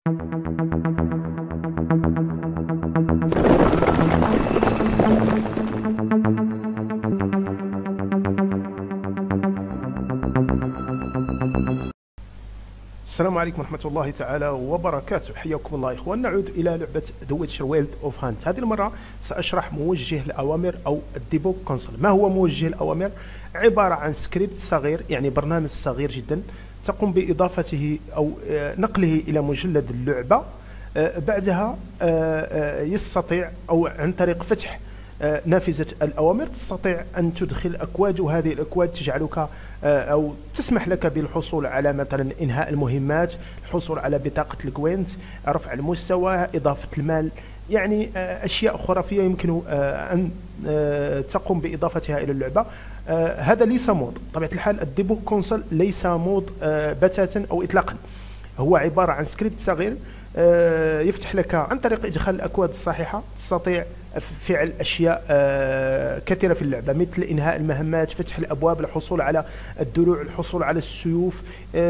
السلام عليكم ورحمة الله تعالى وبركاته. حياكم الله إخوان. نعود إلى لعبة The Witcher Wild of Hunt. هذه المرة سأشرح موجه الأوامر أو الديبوج كونسول. ما هو موجه الأوامر؟ عبارة عن سكريبت صغير، يعني برنامج صغير جدا تقوم بإضافته أو نقله إلى مجلد اللعبة. بعدها يستطيع أو عن طريق فتح نافذة الأوامر تستطيع أن تدخل أكواد، وهذه الأكواد تجعلك أو تسمح لك بالحصول على مثلا إنهاء المهمات، الحصول على بطاقة الكوينت، رفع المستوى، إضافة المال، يعني أشياء خرافية يمكن أن تقوم بإضافتها إلى اللعبة. هذا ليس مود، طبيعة الحال الديبوج كونسول ليس مود بتاتا أو إطلاقا، هو عبارة عن سكريبت صغير يفتح لك عن طريق إدخال الأكواد الصحيحة تستطيع فعل أشياء كثيرة في اللعبة، مثل إنهاء المهمات، فتح الأبواب، الحصول على الدروع، الحصول على السيوف،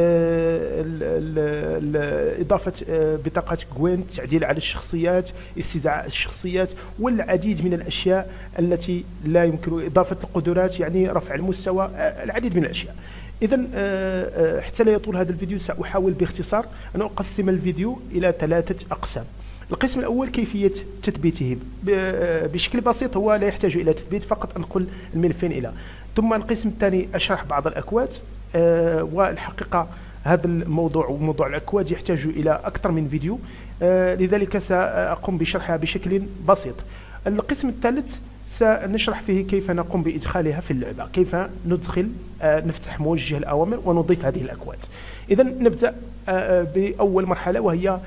إضافة بطاقات جوين، تعديل على الشخصيات، استدعاء الشخصيات، والعديد من الأشياء التي لا يمكن إضافة القدرات، يعني رفع المستوى، العديد من الأشياء. إذن حتى لا يطول هذا الفيديو سأحاول باختصار أن أقسم الفيديو إلى 3 أقسام. القسم الأول كيفية تثبيته بشكل بسيط، هو لا يحتاج إلى تثبيت، فقط أنقل الملفين إلى. ثم القسم الثاني أشرح بعض الأكواد، والحقيقة هذا الموضوع وموضوع الأكواد يحتاج إلى أكثر من فيديو، لذلك سأقوم بشرحها بشكل بسيط. القسم الثالث سنشرح فيه كيف نقوم بإدخالها في اللعبة، كيف ندخل نفتح موجه الأوامر ونضيف هذه الأكواد. إذا نبدأ بأول مرحلة، وهي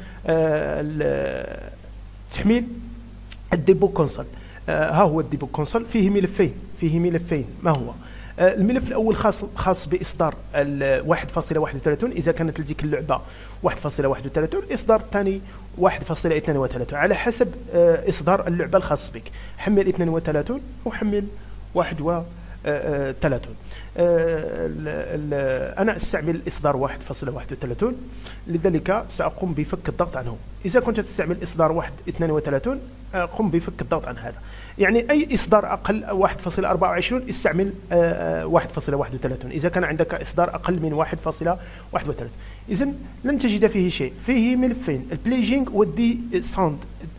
تحميل الديبوج كونسول. ها هو الديبوج كونسول، فيه ملفين. ما هو الملف الأول خاص بإصدار 1.31 إذا كانت لديك اللعبة 1.31، الإصدار الثاني 1.32 على حسب إصدار اللعبة الخاص بك. حمل 32 وحمل 31. أنا أستعمل إصدار 1.31، لذلك سأقوم بفك الضغط عنه. إذا كنت تستعمل إصدار 1.32 قم بفك الضغط عن هذا، يعني أي إصدار أقل 1.24 استعمل 1.31. إذا كان عندك إصدار أقل من 1.31 إذن لن تجد فيه شيء. فيه ملفين، البليجينج والدي ساوند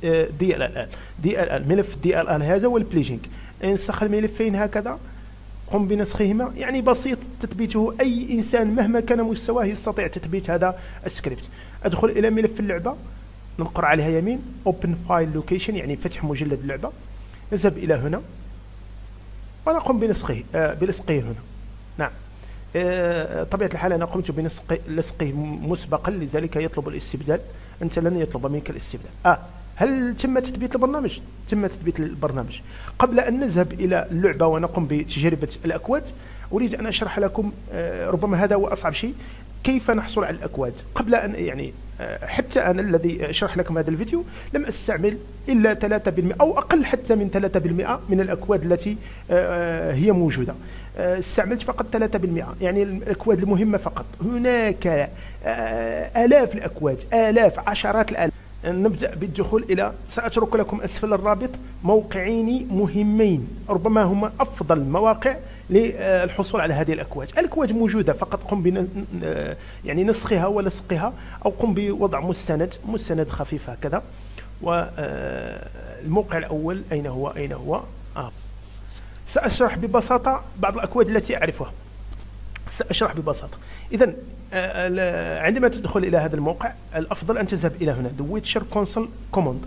DLL. ملف DLL هذا والبليجينج. انسخ الملفين هكذا، قم بنسخهما، يعني بسيط تثبيته، أي إنسان مهما كان مستواه يستطيع تثبيت هذا السكريبت. أدخل إلى ملف اللعبة، ننقر عليها يمين Open File Location، يعني فتح مجلد اللعبة. نذهب إلى هنا ونقوم بلصقه هنا. نعم، طبيعة الحال أنا قمت بلصقه مسبقا، لذلك يطلب الاستبدال. أنت لن يطلب منك الاستبدال. هل تم تثبيت البرنامج؟ تم تثبيت البرنامج. قبل أن نذهب إلى اللعبة ونقوم بتجربة الأكواد، أريد أن أشرح لكم، ربما هذا هو أصعب شيء، كيف نحصل على الأكواد. قبل أن يعني حتى أنا الذي أشرح لكم هذا الفيديو لم أستعمل إلا 3% أو أقل حتى من 3% من الأكواد التي هي موجودة. استعملت فقط 3%، يعني الأكواد المهمة فقط. هناك آلاف الأكواد، عشرات الآلاف. نبدأ بالدخول إلى، سأترك لكم أسفل الرابط موقعين مهمين، ربما هما أفضل المواقع للحصول على هذه الأكواد. الأكواد موجودة، فقط قم يعني نسخها ولصقها، أو قم بوضع مستند خفيف هكذا. والموقع الأول أين هو؟ سأشرح ببساطة بعض الأكواد التي أعرفها، سأشرح ببساطة. إذن عندما تدخل إلى هذا الموقع الأفضل أن تذهب إلى هنا The Witcher Console Command.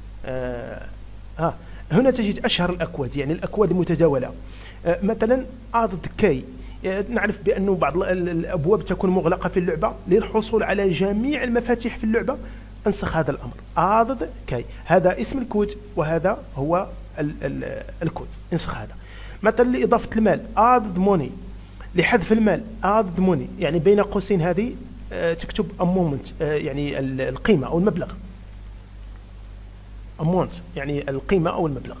هنا تجد أشهر الأكواد، يعني الأكواد المتداولة. مثلا AddK، نعرف بأنه بعض الأبواب تكون مغلقة في اللعبة. للحصول على جميع المفاتيح في اللعبة انسخ هذا الأمر AddK، هذا اسم الكود وهذا هو الكود، انسخ هذا. مثلا لإضافة المال Add Money، لحذف المال Add Money، يعني بين قوسين هذه تكتب amount، يعني القيمة أو المبلغ. amount يعني القيمة أو المبلغ.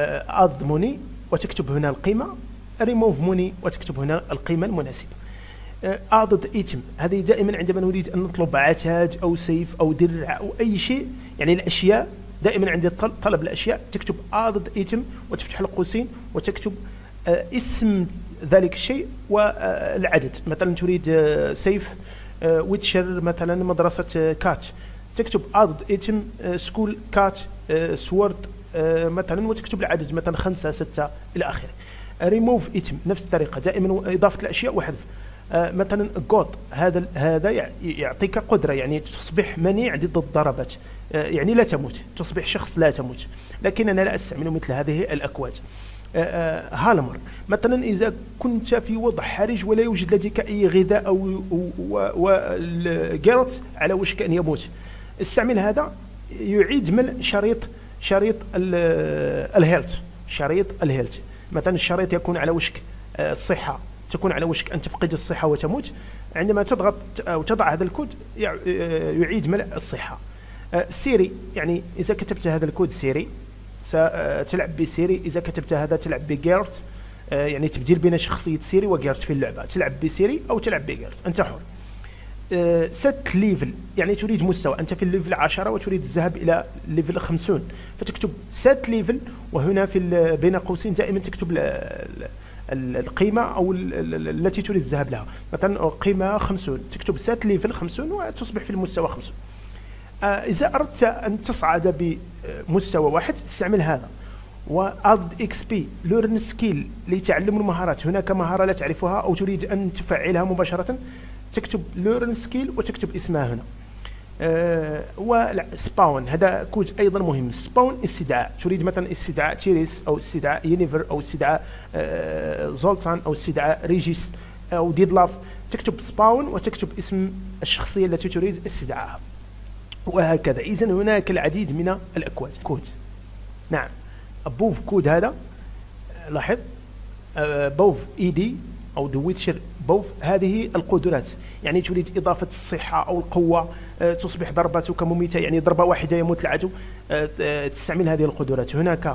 Add Money وتكتب هنا القيمة. Remove Money وتكتب هنا القيمة المناسبة. added item، هذه دائما عندما نريد أن نطلب عتاد أو سيف أو درع أو أي شيء، يعني الأشياء دائما عند طلب الأشياء تكتب added item وتفتح القوسين وتكتب اسم ذلك الشيء والعدد. مثلا تريد سيف ويتشر مثلا مدرسة كات، تكتب added item school كات سورد مثلا وتكتب العدد مثلا 5 6 إلى آخره. remove item نفس الطريقة، دائما إضافة الأشياء وحذف. مثلا God، هذا يعطيك قدرة، يعني تصبح منيع ضد الضربات، يعني لا تموت، تصبح شخص لا تموت، لكن أنا لا أستعمل مثل هذه الأكواد. هالمر مثلا إذا كنت في وضع حرج ولا يوجد لديك أي غذاء أو والجيرت على وشك أن يموت، استعمل هذا، يعيد ملء شريط الهيلث، شريط الهيلث. مثلا الشريط يكون على وشك الصحة، تكون على وشك أن تفقد الصحة وتموت، عندما تضغط أو تضع هذا الكود يعيد ملء الصحة. سيري، يعني إذا كتبت هذا الكود سيري ستلعب بسيري، إذا كتبت هذا تلعب بجيرت، يعني تبديل بين شخصية سيري وجيرت في اللعبة، تلعب بسيري أو تلعب بجيرت، أنت حر. ست ليفل، يعني تريد مستوى، أنت في الليفل 10 وتريد الذهاب إلى ليفل 50، فتكتب ست ليفل، وهنا في بين قوسين دائما تكتب القيمة أو التي تريد الذهاب لها، مثلا قيمة 50، تكتب ست ليفل 50 وتصبح في المستوى 50. إذا أردت أن تصعد بمستوى واحد استعمل هذا. وأضد إكس بي ليرن سكيل لتعلم المهارات، هناك مهارة لا تعرفها أو تريد أن تفعلها مباشرة، تكتب ليرن سكيل وتكتب اسمها هنا. وسباون، هذا كود أيضا مهم، سباون استدعاء، تريد مثلا استدعاء تيريس أو استدعاء يونيفر أو استدعاء زولتان أو استدعاء ريجيس أو ديدلاف، تكتب سباون وتكتب اسم الشخصية التي تريد استدعائها، وهكذا. إذن هناك العديد من الأكواد. كود، نعم، بوف كود هذا، لاحظ بوف اي دي أو دو ويتشر بوف، هذه القدرات، يعني تريد إضافة الصحة أو القوة، تصبح ضرباتك مميتة، يعني ضربة واحدة يموت العدو، تستعمل هذه القدرات. هناك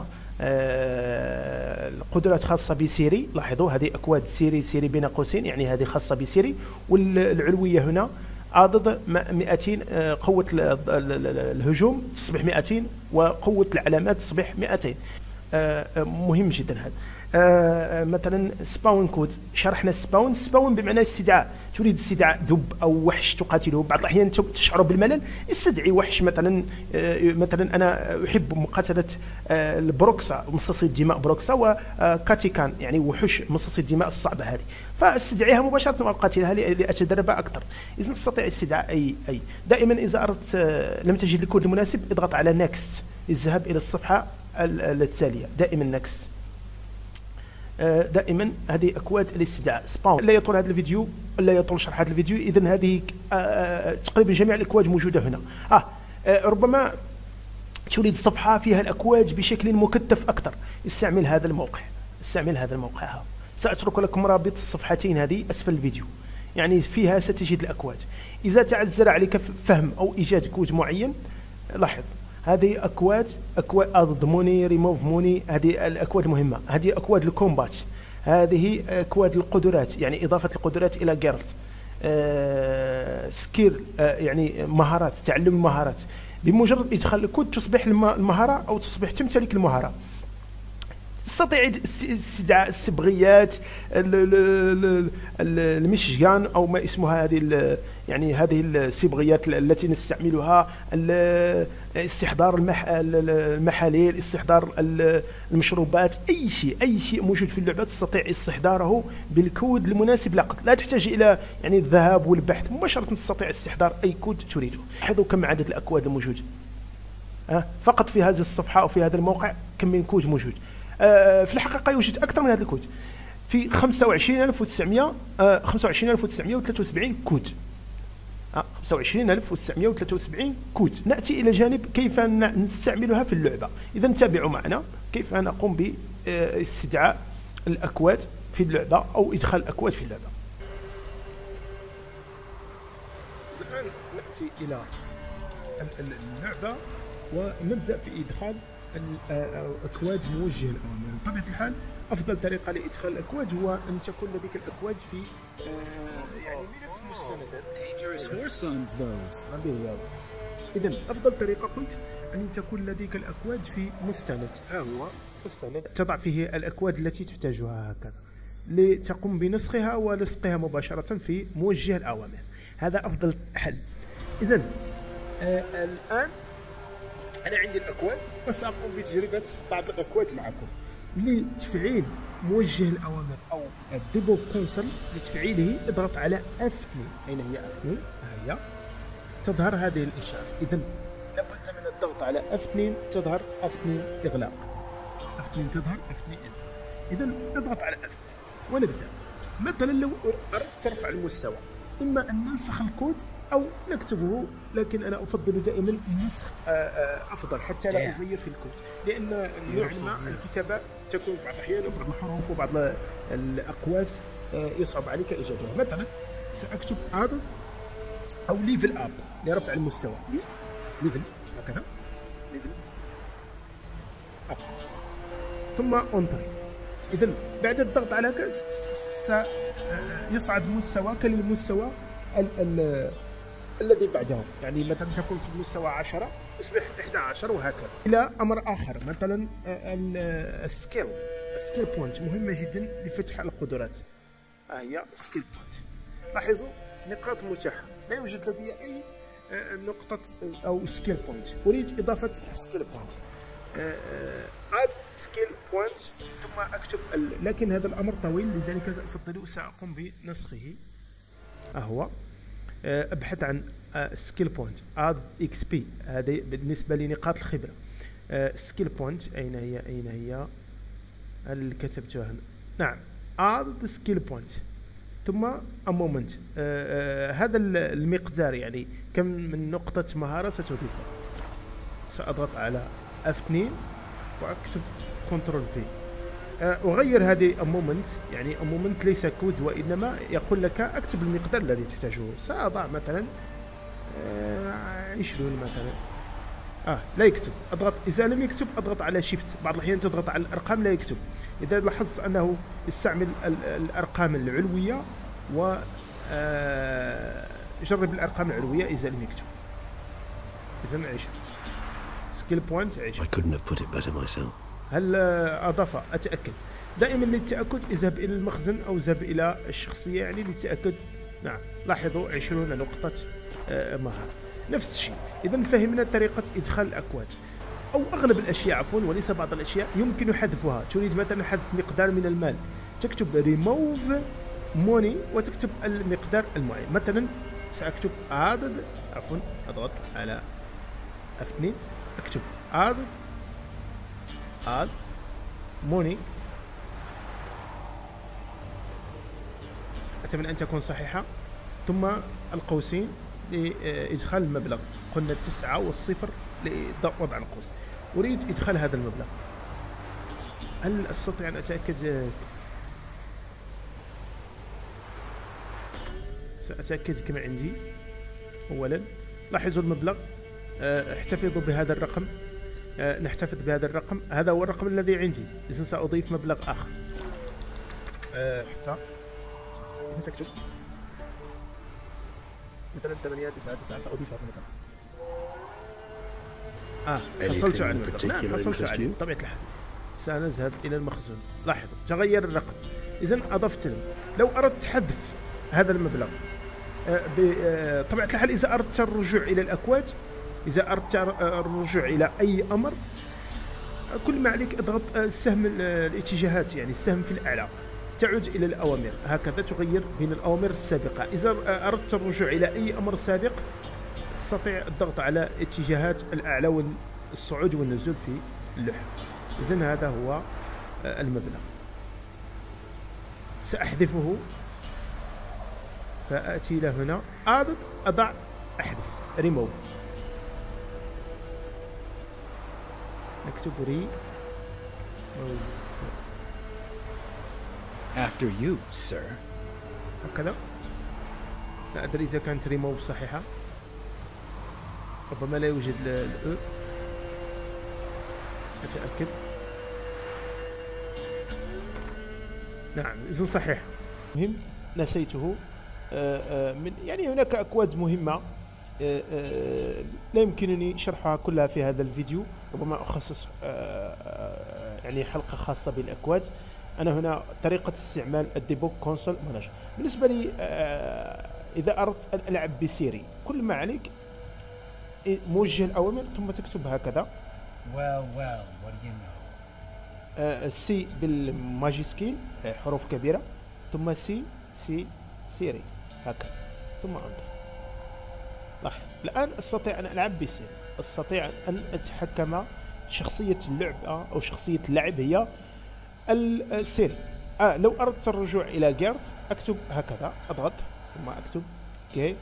القدرات خاصة بسيري، لاحظوا هذه أكواد سيري بين قوسين، يعني هذه خاصة بسيري. والعلوية هنا عدد 200، قوة الهجوم تصبح 200 وقوة العلامات تصبح 200. مهم جدا هذا. مثلا سباون كود، شرحنا سباون بمعنى استدعاء، تريد استدعاء دب أو وحش تقاتله، بعض الأحيان تشعر بالملل، استدعي وحش مثلا أنا أحب مقاتلة البروكسا، مصاصي الدماء بروكسا وكاتيكان، يعني وحوش مصاصي الدماء الصعبة هذه، فاستدعيها مباشرة وأقاتلها لأتدرب أكثر. إذا تستطيع استدعاء أي. دائما إذا أردت لم تجد الكود المناسب اضغط على نيكست للذهاب إلى الصفحة التالية، دائما نيكست. دائما هذه أكواد الاستدعاء. سباون. لا يطول هذا الفيديو، لا يطول شرح هذا الفيديو، إذن هذه تقريبا جميع الأكواد موجودة هنا. ربما تريد صفحة فيها الأكواد بشكل مكثف أكثر، استعمل هذا الموقع، سأترك لكم رابط الصفحتين هذه أسفل الفيديو، يعني فيها ستجد الأكواد. إذا تعذر عليك فهم أو إيجاد كود معين، لاحظ هذه أكواد أضد موني، ريموف موني، هذه الأكواد مهمة. هذه أكواد الكومبات، هذه أكواد القدرات، يعني إضافة القدرات إلى جيرت. سكيل، يعني مهارات، تعلم المهارات، بمجرد إدخال الكود تصبح المهارة أو تصبح تمتلك المهارة. تستطيع استدعاء الصبغيات، المشجان او ما اسمها هذه، يعني هذه الصبغيات التي نستعملها، استحضار المحاليل، استحضار المشروبات، اي شيء موجود في اللعبه تستطيع استحضاره بالكود المناسب لك، لا تحتاج الى يعني الذهاب والبحث، مباشره تستطيع استحضار اي كود تريده. لاحظوا كم عدد الاكواد الموجوده فقط في هذه الصفحه او في هذا الموقع، كم من كود موجود. في الحقيقة يوجد أكثر من هذا الكود، في 25973 كود، 25973 كود. نأتي إلى جانب كيف نستعملها في اللعبة. إذا تابعوا معنا كيف نقوم باستدعاء الأكواد في اللعبة أو إدخال الأكواد في اللعبة. الآن نأتي إلى اللعبة ونبدأ في إدخال الأكواد موجهة الأوامر. بطبيعة الحال أفضل طريقة لإدخال الأكواد هو أن تكون لديك الأكواد في يعني ملف مستندات. إذا أفضل طريقة قلت أن تكون لديك الأكواد في مستند. هو مستند تضع فيه الأكواد التي تحتاجها هكذا لتقوم بنسخها ولصقها مباشرة في موجه الأوامر. هذا أفضل حل. إذا الآن أنا عندي الأكواد وسأقوم بتجربة بعض الأكواد معكم. لتفعيل موجه الأوامر أو الديبوج كونسول، لتفعيله اضغط على F2. أين هي F2؟ هي تظهر هذه الإشارة. إذا لابد من الضغط على F2 تظهر F2 إغلاق، F2 تظهر F2 إغلاق. إذا اضغط على F2 ونبدأ. مثلا لو أردت ترفع المستوى، إما أن ننسخ الكود أو نكتبه، لكن أنا أفضل دائما النسخ أفضل حتى لا أغير في الكود، لأن نوعا ما الكتابة تكون بعض الأحيان بعض الحروف وبعض الأقواس يصعب عليك إيجادها. مثلا سأكتب هذا أو ليفل أب لرفع المستوى، ليفل هكذا، ليفل أب ثم أنتر. إذا بعد الضغط على هكذا سيصعد مستواك للمستوى الذي بعده. يعني مثلا تكون في المستوى 10 يصبح 11 وهكذا إلى أمر آخر. مثلا السكيل بوينت مهمة جدا لفتح القدرات. هي سكيل بوينت. لاحظوا نقاط متاحة، لا يوجد لدي أي نقطة أو سكيل بوينت. أريد إضافة سكيل بوينت. add skill point ثم أكتب لكن هذا الأمر طويل، لذلك أفضل سأقوم بنسخه. هو أبحث عن skill point add XP، هذه بالنسبة لنقاط الخبرة. skill point أين هي هل كتبتها هنا؟ نعم add skill point ثم a moment. هذا المقدار يعني كم من نقطة مهارة ستضيفها. سأضغط على F2 وأكتب Ctrl V. أغير هذه مومنت، يعني مومنت ليس كود وإنما يقول لك أكتب المقدار الذي تحتاجه. سأضع مثلا 20 مثلا. لا يكتب، أضغط. إذا لم يكتب أضغط على شيفت. بعض الأحيان تضغط على الأرقام لا يكتب. إذا لاحظت أنه يستعمل الأرقام العلوية و جرب الأرقام العلوية إذا لم يكتب. إذا 20 سكيل بوينت 20. I couldn't have put it better myself. هل أضاف؟ أتأكد. دائما للتأكد اذهب إلى المخزن أو اذهب إلى الشخصية يعني للتأكد. نعم لاحظوا 20 نقطة مهارة. نفس الشيء. إذا فهمنا طريقة إدخال الأكواد أو أغلب الأشياء عفوا، وليس بعض الأشياء يمكن حذفها. تريد مثلا حذف مقدار من المال، تكتب remove money وتكتب المقدار المعين. مثلا سأكتب أضغط على F2 أكتب add money. أتمنى أن تكون صحيحة. ثم القوسين لإدخال المبلغ، قلنا 9 والصفر لوضع القوس. أريد إدخال هذا المبلغ. هل أستطيع أن أتأكد؟ سأتأكد كما عندي. أولا لاحظوا المبلغ، احتفظوا بهذا الرقم. نحتفظ بهذا الرقم، هذا هو الرقم الذي عندي. إذن سأضيف مبلغ آخر. حتى إذن سأكتب مثلا 899 سأضيف هذا المبلغ. حصلت على المبلغ. نعم حصلت عليه بطبيعة الحال. سنذهب إلى المخزون. لاحظوا تغير الرقم. إذن أضفت له. لو أردت حذف هذا المبلغ بطبيعة الحال، إذا أردت الرجوع إلى الأكواد، إذا أردت الرجوع إلى أي أمر، كل ما عليك اضغط السهم الاتجاهات، يعني السهم في الأعلى، تعود إلى الأوامر. هكذا تغير بين الأوامر السابقة. إذا أردت الرجوع إلى أي أمر سابق تستطيع الضغط على اتجاهات الأعلى والصعود والنزول في اللوحة. إذن هذا هو المبلغ. سأحذفه، فأتي إلى هنا أضع أحذف ريموف. نكتب After you, sir. هكذا. لا أدري إذا كانت ريموف صحيحة، ربما لا يوجد الأو. أتأكد. نعم إذن صحيح. مهم نسيته. من يعني هناك أكواد مهمة لا يمكنني شرحها كلها في هذا الفيديو، ربما أخصص يعني حلقة خاصة بالأكواد. أنا هنا طريقة استعمال الديبوك كونسول مانجر. بالنسبة لي إذا أردت أن ألعب بسيري، كل ما عليك موجه الأوامر ثم تكتب هكذا سي بالماجيسكيل حروف كبيرة، ثم سيري هكذا، ثم انتر. لاحظ الآن أستطيع أن ألعب بسيري، أستطيع أن أتحكم. شخصية اللعبة أو شخصية اللعب هي السيري. لو أردت الرجوع إلى جيرت أكتب هكذا، أضغط ثم أكتب كي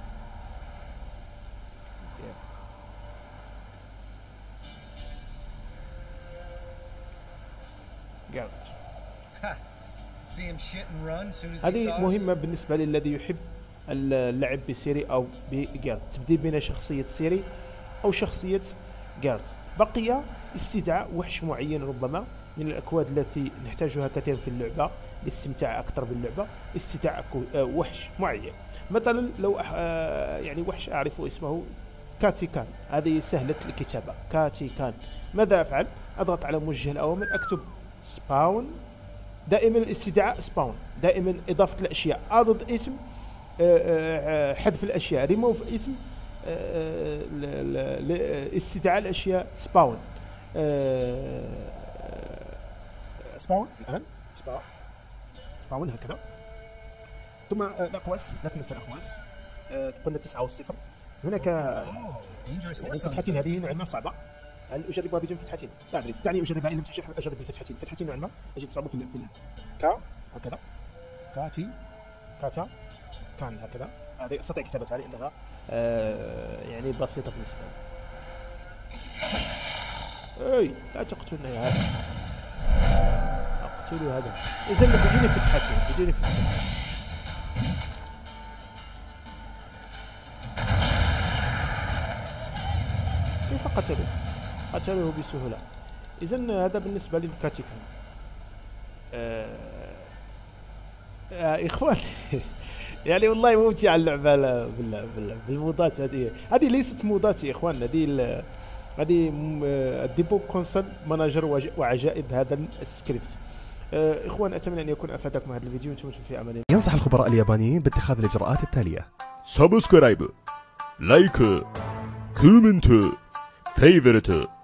جيرت. هذه مهمة بالنسبة للذي يحب اللعب بسيري أو بجيرت، تبديل بين شخصية سيري أو شخصية جيرت. بقي استدعاء وحش معين، ربما من الأكواد التي نحتاجها كثيرا في اللعبة للاستمتاع أكثر باللعبة. استدعاء وحش معين، مثلا لو يعني وحش أعرف اسمه كاتيكان، هذه سهلة الكتابة كاتيكان. ماذا أفعل؟ أضغط على موجه الأوامر، أكتب سباون. دائما الاستدعاء سباون، دائما إضافة الأشياء، أضد اسم، حذف الأشياء، ريموف اسم، استدعاء الأشياء سباون. سباون الآن سباون هكذا. ثم الأقواس، لا تنسى الأقواس، قلنا 9 و0. هناك فتحتين، هذه نوعا ما صعبة. هل أجربها بدون فتحتين؟ لا أدري، دعني أجربها. إن لم تنجح أجرب بالفتحتين. فتحتين نوعا ما أجد صعوبة في كا هكذا، كاتي، كاتا، كان هكذا. هذه أستطيع كتابتها لأنها يعني بسيطة بالنسبة لي. أي لا تقتلني يا هذا، أقتل هذا. إذن بدون فتحتين، بدون فتحتين. كيف قتلوه بسهولة. إذن هذا بالنسبة للكاتيكان. إخوان يعني والله ممتعة اللعبة بالمودات. هذه ليست مودات يا إخوان، هذه الديبوك كونسول مانجر وعجائب هذا السكريبت. إخوان أتمنى أن يكون أفادكم هذا الفيديو. أنتم في أمان الله. ينصح الخبراء اليابانيين باتخاذ الإجراءات التالية: سبسكرايب، لايك، كومنت، فيفورت